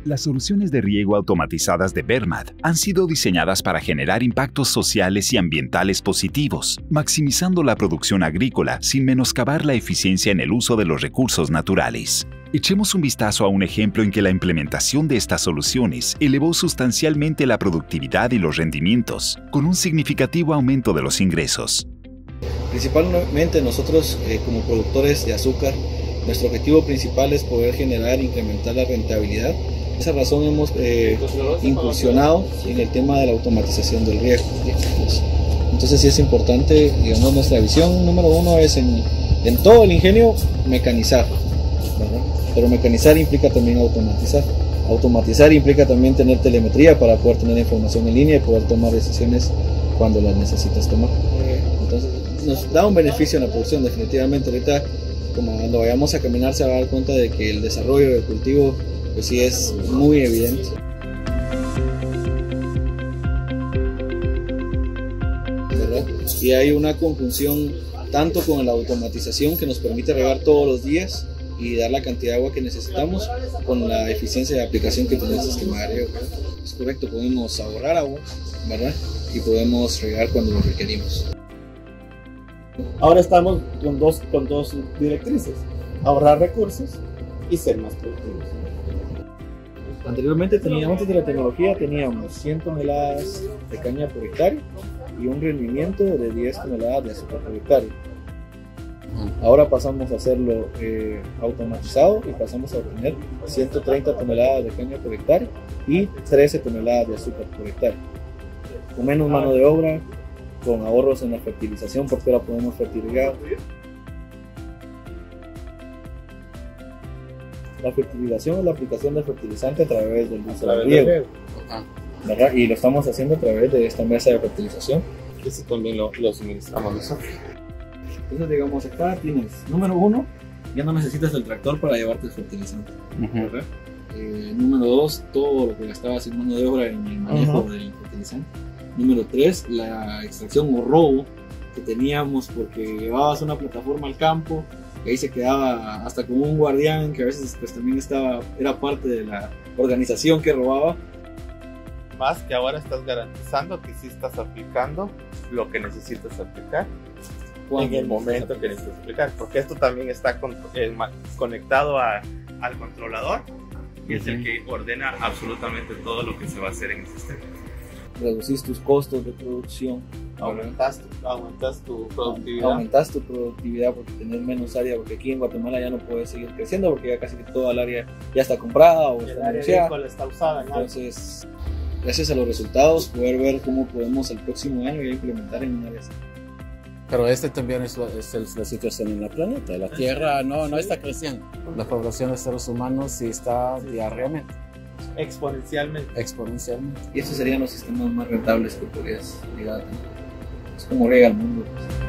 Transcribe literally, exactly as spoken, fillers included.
Las soluciones de riego automatizadas de Vermad han sido diseñadas para generar impactos sociales y ambientales positivos, maximizando la producción agrícola sin menoscabar la eficiencia en el uso de los recursos naturales. Echemos un vistazo a un ejemplo en que la implementación de estas soluciones elevó sustancialmente la productividad y los rendimientos, con un significativo aumento de los ingresos. Principalmente nosotros, eh, como productores de azúcar, nuestro objetivo principal es poder generar e incrementar la rentabilidad. Por esa razón hemos eh, incursionado en el tema de la automatización del riego. Entonces sí es importante, digamos, nuestra visión número uno es en, en todo el ingenio mecanizar, ¿verdad? Pero mecanizar implica también automatizar. Automatizar implica también tener telemetría para poder tener información en línea y poder tomar decisiones cuando las necesitas tomar. Entonces nos da un beneficio en la producción definitivamente. Ahorita, como cuando vayamos a caminar, se va a dar cuenta de que el desarrollo del cultivo pues sí es muy evidente. ¿Verdad? Y hay una conjunción tanto con la automatización que nos permite regar todos los días y dar la cantidad de agua que necesitamos, con la eficiencia de aplicación que tiene el sistema de riego. Es correcto, podemos ahorrar agua, ¿verdad? Y podemos regar cuando lo requerimos. Ahora estamos con dos, con dos directrices: ahorrar recursos y ser más productivos. Anteriormente teníamos, antes de la tecnología, teníamos cien toneladas de caña por hectárea y un rendimiento de diez toneladas de azúcar por hectárea. Ahora pasamos a hacerlo eh, automatizado y pasamos a obtener ciento treinta toneladas de caña por hectárea y trece toneladas de azúcar por hectárea. Con menos mano de obra, con ahorros en la fertilización, porque ahora podemos fertilizar. La fertilización es la aplicación de fertilizante a través del uso del riego, ¿verdad? Y lo estamos haciendo a través de esta mesa de fertilización. Eso también lo, lo suministramos nosotros. Entonces, digamos, acá tienes, número uno, ya no necesitas el tractor para llevarte el fertilizante, ¿verdad? Uh-huh. eh, número dos, todo lo que gastabas en mano de obra en el manejo uh-huh. del fertilizante. Número tres, la extracción o robo que teníamos porque llevabas una plataforma al campo y ahí se quedaba hasta como un guardián que a veces pues también estaba, era parte de la organización que robaba. Más que ahora estás garantizando que sí estás aplicando lo que necesitas aplicar en el momento que necesitas aplicar, porque esto también está con, eh, conectado a, al controlador y uh-huh. es el que ordena absolutamente todo lo que se va a hacer en el sistema. Reducís tus costos de producción, aumentas tu, aumentas tu productividad. Aumentas tu productividad porque tenés menos área, porque aquí en Guatemala ya no puedes seguir creciendo porque ya casi que toda el área ya está comprada o el está anunciada. Está usada. Entonces, gracias a los resultados, poder ver cómo podemos el próximo año ya implementar en un área así. Pero este también es, la, es el, la situación en el planeta. La Tierra no, no está creciendo. La población de seres humanos sí está diariamente. Exponencialmente. Exponencialmente. Y estos serían los sistemas más rentables que podrías llegar a tener. Es como llega al mundo.